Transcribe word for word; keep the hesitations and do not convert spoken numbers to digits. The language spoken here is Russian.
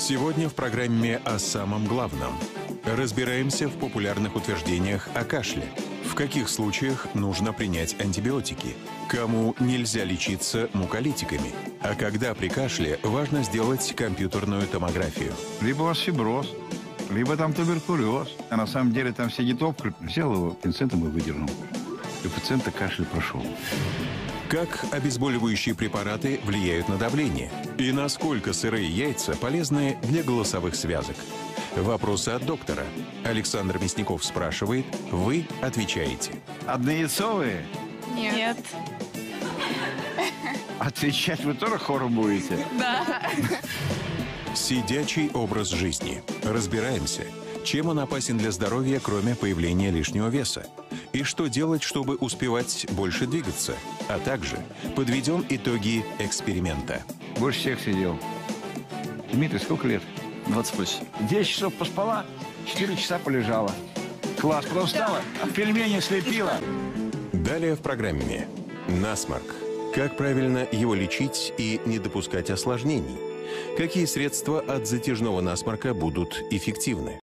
Сегодня в программе о самом главном. Разбираемся в популярных утверждениях о кашле. В каких случаях нужно принять антибиотики? Кому нельзя лечиться муколитиками? А когда при кашле важно сделать компьютерную томографию? Либо у вас фиброз, либо там туберкулез. А на самом деле там сидит опухоль. Взял его пинцетом и выдернул. И у пациента кашель прошел. Как обезболивающие препараты влияют на давление? И насколько сырые яйца полезны для голосовых связок? Вопросы от доктора. Александр Мясников спрашивает, вы отвечаете. Однояйцовые? Нет. Отвечать вы тоже хором будете? Да. Сидячий образ жизни. Разбираемся, чем он опасен для здоровья, кроме появления лишнего веса. И что делать, чтобы успевать больше двигаться. А также подведем итоги эксперимента. Больше всех сидел. Дмитрий, сколько лет? двадцать восемь. десять часов поспала, четыре часа полежала. Класс, потом встала, а пельмени слепила. Далее в программе. Насморк. Как правильно его лечить и не допускать осложнений? Какие средства от затяжного насморка будут эффективны?